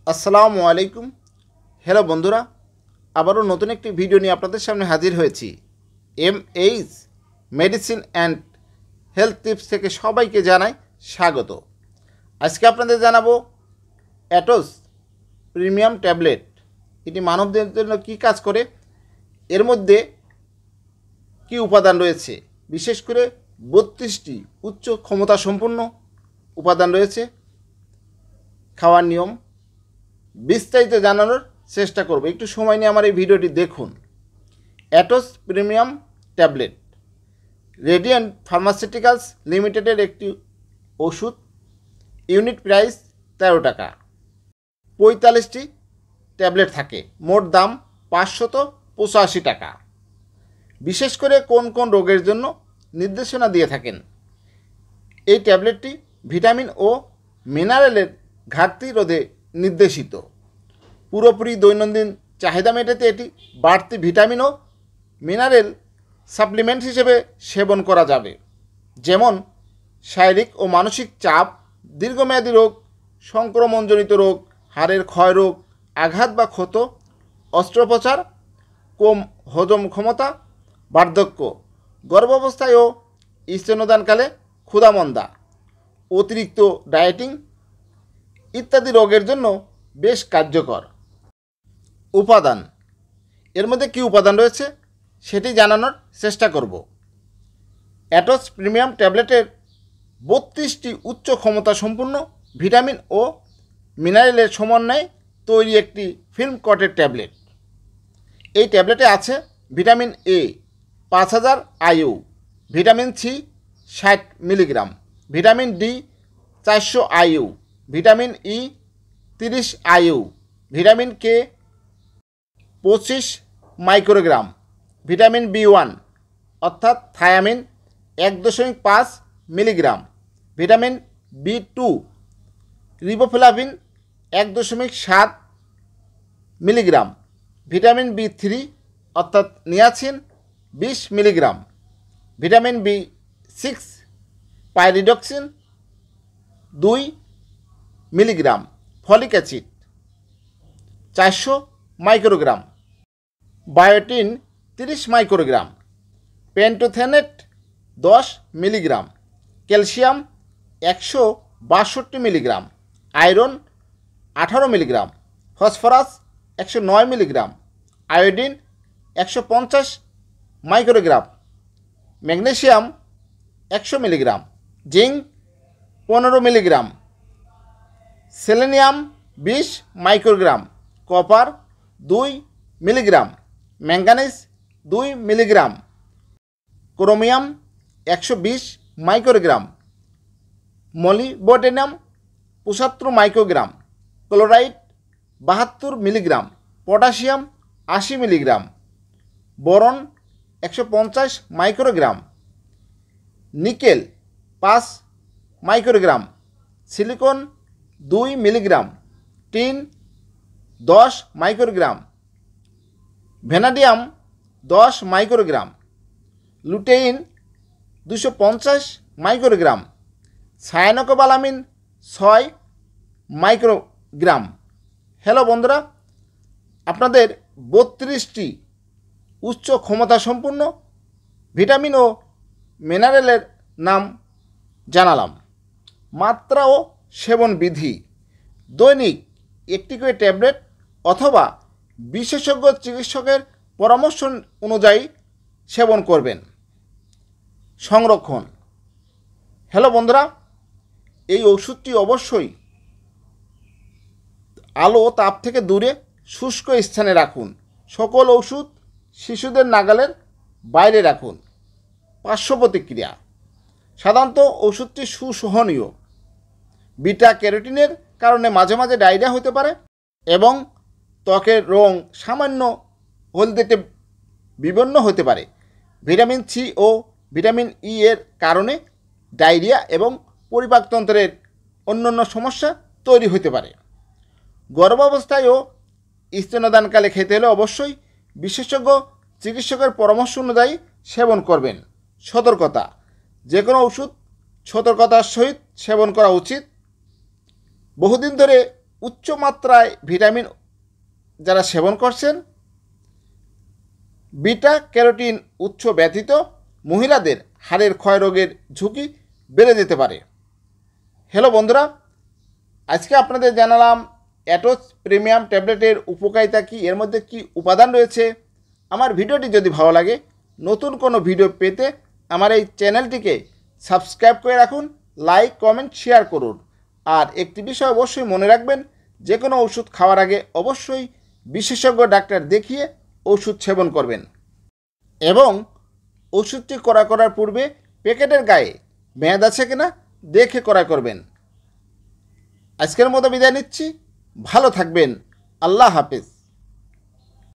আসসালামু আলাইকুম। হ্যালো বন্ধুরা, আবারও নতুন একটি ভিডিও নিয়ে আপনাদের সামনে হাজির হয়েছি। MH medicine and health tips থেকে সবাইকে জানাই স্বাগত। আজকে আপনাদের জানাবো অ্যাটোস প্রিমিয়াম ট্যাবলেট। এটি মানবদের জন্য কী কাজ করে, এর মধ্যে কী উপাদান রয়েছে, বিশেষ করে 32টি উচ্চ ক্ষমতা সম্পন্ন উপাদান রয়েছে। খাওয়ার নিয়ম বিস্তারিত জানানোর চেষ্টা করব, একটু সময় নিয়ে আমার এই ভিডিওটি দেখুন। Atos premium tablet Radiant Pharmaceuticals লিমিটেডের একটি ওষুধ। ইউনিট প্রাইস 13 টাকা। 45টি ট্যাবলেট থাকে, মোট দাম 585 টাকা। বিশেষ করে কোন কোন রোগের জন্য নির্দেশনা দিয়ে থাকেন। এই ট্যাবলেটটি ভিটামিন ও মিনারেলের ঘাটতি রোধে নির্দেশিত। পুরোপুরি দৈনন্দিন চাহিদা মেটাতে এটি বাড়তি ভিটামিন ও মিনারেল সাপ্লিমেন্ট হিসেবে সেবন করা যাবে, যেমন শারীরিক ও মানসিক চাপ, দীর্ঘমেয়াদী রোগ, সংক্রমণজনিত রোগ, হাড়ের ক্ষয় রোগ, আঘাত বা ক্ষত, অস্ত্রোপচার, কম হজম ক্ষমতা, বার্ধক্য, গর্ভাবস্থায় ও স্তন্যদানকালে ক্ষুধামন্দা, অতিরিক্ত ডায়েটিং ইত্যাদি রোগের জন্য বেশ কার্যকর। উপাদান, এর মধ্যে কী উপাদান রয়েছে সেটি জানানোর চেষ্টা করব। অ্যাটোস প্রিমিয়াম ট্যাবলেটের 32টি উচ্চ ক্ষমতা সম্পন্ন ভিটামিন ও মিনারেলের সমন্বয়ে তৈরি একটি ফিল্ম কটেড ট্যাবলেট। এই ট্যাবলেটে আছে vitamin A 5000 IU, vitamin C 60 milligram, vitamin D 400 IU, vitamin E 30 IU, vitamin K 25 microgram, vitamin B1 অর্থাৎ thiamine 1.5 milligram, vitamin B2 riboflavin 1.7 milligram, vitamin B3 অর্থাৎ niacin 20 milligram, vitamin B6 pyridoxine 2 milligram, folic acid 400 microgram, biotin 30 microgram, pantothenate 10 milligram, calcium 162 milligram, iron 18 milligram, phosphorus 109 milligram, iodine 150 microgram, magnesium 100 milligram, zinc 15 milligram, selenium 20 microgram, copper 2 milligram, manganese 2 milligram, chromium 120 microgram, molybdenum 75 microgram, chloride 72 milligram, potassium 80 milligram, boron 150 microgram, nickel 5 microgram, silicon 2 milligram, tin 10 microgram, vanadium 10 microgram, lutein 250 microgram, cyanocobalamin 6 microgram. Hello বন্ধুরা, আপনাদের 32টি উচ্চ ক্ষমতা সম্পন্ন vitamin ও মিনারেলের নাম জানালাম। মাত্রা ও সেবন বিধি: দৈনিক একটি করে ট্যাবলেট অথবা বিশেষজ্ঞ চিকিৎসকের পরামর্শ অনুযায়ী সেবন করবেন। সংরক্ষণ: হ্যালো বন্ধুরা, এই ওষুধটি অবশ্যই আলো ও তাপ থেকে দূরে শুষ্ক স্থানে রাখুন। সকল ওষুধ শিশুদের নাগালের বাইরে রাখুন। পার্শ্ব প্রতিক্রিয়া: সাধারণত ওষুধটি সুসহনীয়। বিটা ক্যারোটিনের কারণে মাঝে মাঝে ডায়রিয়া হতে পারে এবং ত্বকের রং সামান্য হলদেটে বিবর্ণ হতে পারে। ভিটামিন সি ও ভিটামিন ই এর কারণে ডায়রিয়া এবং পরিপাকতন্ত্রের অন্যান্য সমস্যা তৈরি হতে পারে। গর্ভাবস্থায় ও স্তন্যদানকালে খেতে হলে অবশ্যই বিশেষজ্ঞ চিকিৎসকের পরামর্শ অনুযায়ী সেবন করবেন। সতর্কতা: যে কোনো ওষুধ সতর্কতার সহিত সেবন করা উচিত। বহুদিন ধরে উচ্চ মাত্রায় ভিটামিন যারা সেবন করছেন, বিটা ক্যারোটিন উৎস ব্যতীত মহিলাদের হাড়ের ক্ষয় রোগের ঝুঁকি বেড়ে যেতে পারে। হ্যালো বন্ধুরা, আজকে আপনাদের জানালাম অ্যাটোজ প্রিমিয়াম ট্যাবলেটের উপকারিতা কী, এর মধ্যে কি উপাদান রয়েছে। আমার ভিডিওটি যদি ভালো লাগে, নতুন কোনো ভিডিও পেতে আমার এই চ্যানেলটিকে সাবস্ক্রাইব করে রাখুন, লাইক কমেন্ট শেয়ার করুন। আর একটি বিষয় অবশ্যই মনে রাখবেন, যে কোনো ওষুধ খাওয়ার আগে অবশ্যই বিশেষজ্ঞ ডাক্তার দেখিয়ে ওষুধ সেবন করবেন এবং ওষুধটি ক্রয় করার পূর্বে প্যাকেটের গায়ে মেয়াদ আছে কিনা দেখে ক্রয় করবেন। আজকের মতো বিদায় নিচ্ছি, ভালো থাকবেন, আল্লাহ হাফেজ।